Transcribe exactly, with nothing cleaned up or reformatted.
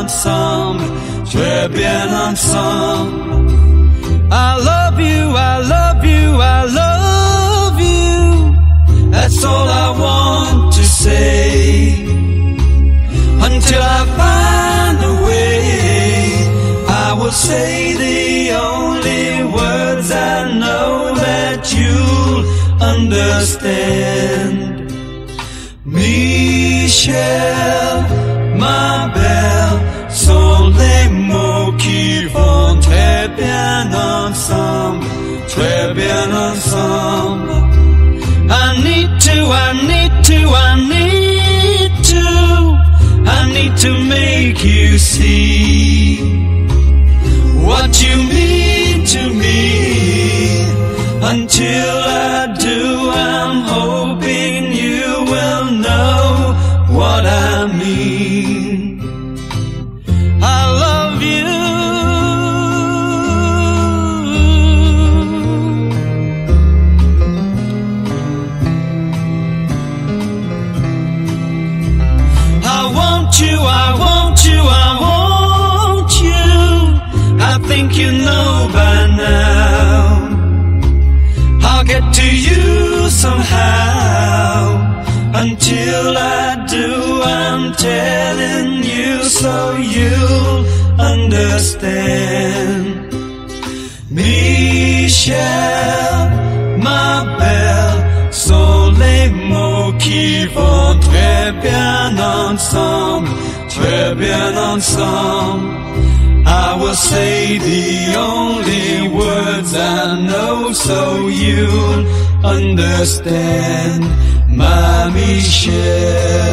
ensemble, très bien ensemble. I love you, I love you, I love you. That's all I want to say. Until I find a way, I will say the only words I know that you'll understand. Michel, ma belle, sont les mots qui vont très bien ensemble, très bien ensemble. I need to, I need to, I need to, I need to make you see what you mean to me. Until I do, I'm hoping you will know what I mean. I love you. I want you, I want you, I want you. I think you know by now. I'll get to you somehow. Until I do, I'm telling you so you'll understand. Michel, ma belle, sont les mots qui vont très bien ensemble, très bien ensemble. I will say the only words I know so you'll understand, my Michel.